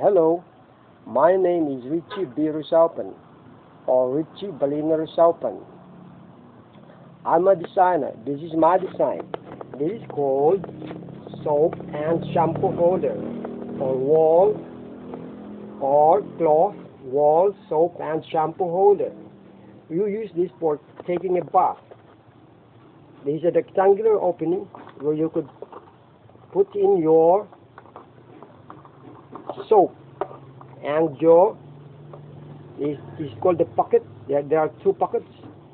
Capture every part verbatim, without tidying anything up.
Hello, my name is Richie B. Rusalpan, or Richie Balina Rusalpan. I'm a designer. This is my design. This is called soap and shampoo holder for wall or cloth wall soap and shampoo holder. You use this for taking a bath. There is a rectangular opening where you could put in your soap and your is is called the pocket. There, there are two pockets.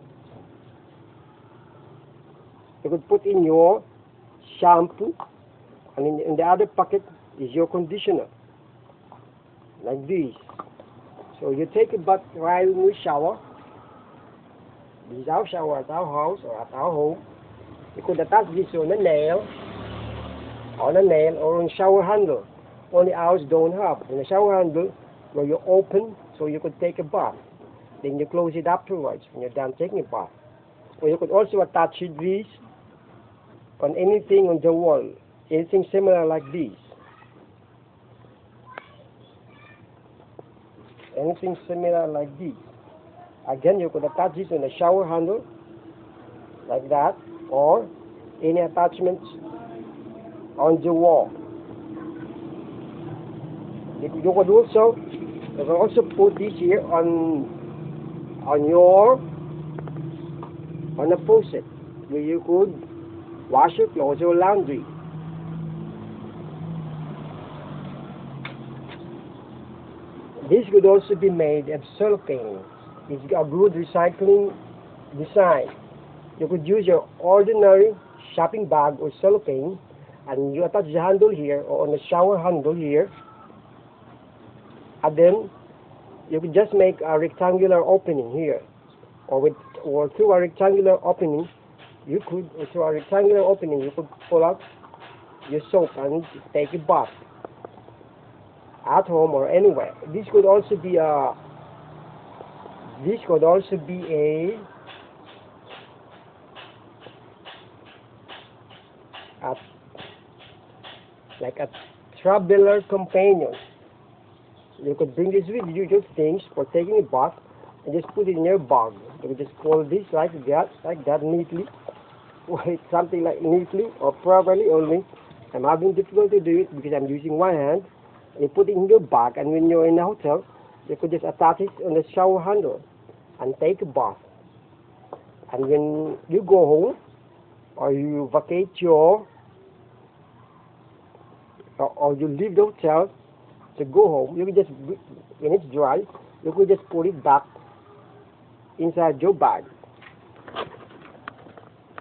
You could put in your shampoo, and in, in the other pocket is your conditioner, like this. So you take a bath while you shower. This is our shower at our house or at our home. You could attach this on a nail, on a nail or on shower handle. Only ours don't have. In a shower handle where you open so you could take a bath. Then you close it afterwards when you're done taking a bath. Or you could also attach this on anything on the wall, anything similar like this. Anything similar like this. Again, you could attach this on a shower handle like that, or any attachments on the wall. You could also you could also put this here on on your on a faucet where you could wash your clothes or laundry. This could also be made of cellophane. It's a good recycling design. You could use your ordinary shopping bag or cellophane, and you attach the handle here or on the shower handle here, and then you could just make a rectangular opening here, or with or through a rectangular opening you could or through a rectangular opening you could pull out your soap and take a bath at home or anywhere. This could also be a this could also be a a like a traveler companion. You could bring this with you, your things for taking a bath, and just put it in your bag. You could just fold this like that, like that neatly, wait, something like neatly or properly only. I'm having difficulty to do it because I'm using one hand. You put it in your bag, and when you're in a hotel, you could just attach it on the shower handle and take a bath. And when you go home or you vacate your or, or you leave the hotel to go home, you could just, when it's dry, you could just put it back inside your bag.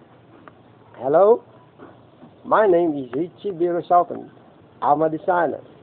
Hello, my name is Richie B. Rusalpan. I'm a designer.